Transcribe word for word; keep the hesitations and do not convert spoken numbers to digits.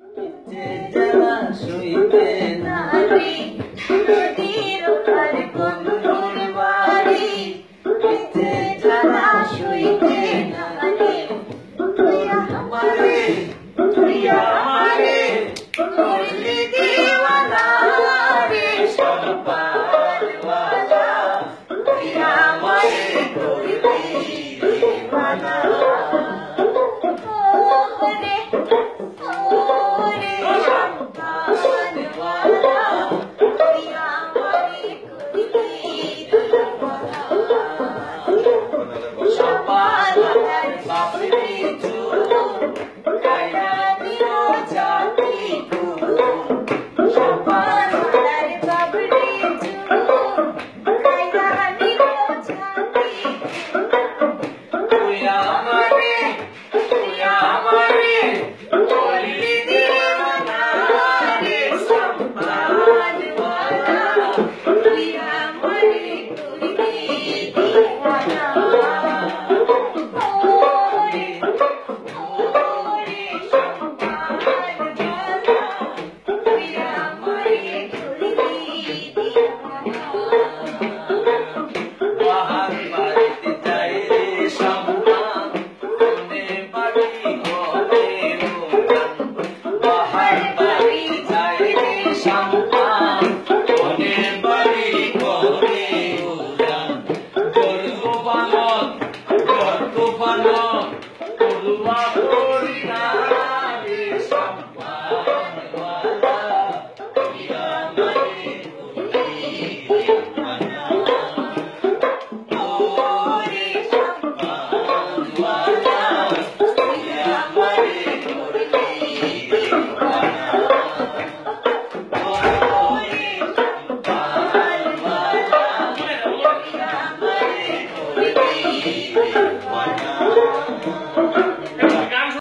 যারা শুইতে নারী নদীর পারে বন্ধুর বাড়ি যারা শুইতে নারী তুই আমারে তুই আমারে করলি দিওয়ানা রে সম্পারওয়ালা তুই আমারে করলি দিওয়ানা ওরে ওরে সম্পারওয়ালা তুই আমারে করলি দিওয়ানা সম্পারওয়ালার বাপরে চুলো কায়রা দিও জাতি গুলো সম্পারওয়ালার বাপরে চুলো কায়রা দিও জাতি তুই আমারে তুই আমারে করলি দিওয়ানা রে সম্পারওয়ালা তুই আমারে করলি দিওয়ানা ওরে ওরে সম্পারওয়ালা তুই আমারে করলি দিওয়ানা বাহার বাড়িতে যাই রে সম্মান কোনে বাড়ি ঘরে উঠান বাহার বাড়ি যাই রে সম্মান কোনে বাড়ি ঘরে উঠান গর্ব বানর গর্ব বানর করবা করি না রে সম্পারওয়ালা তুই আমারে করলি দিওয়ানা ওরে সম্পারওয়ালা তুই আমারে করলি দিওয়ানা ওরে সম্পারওয়ালা তুই আমারে করলি দিওয়ানা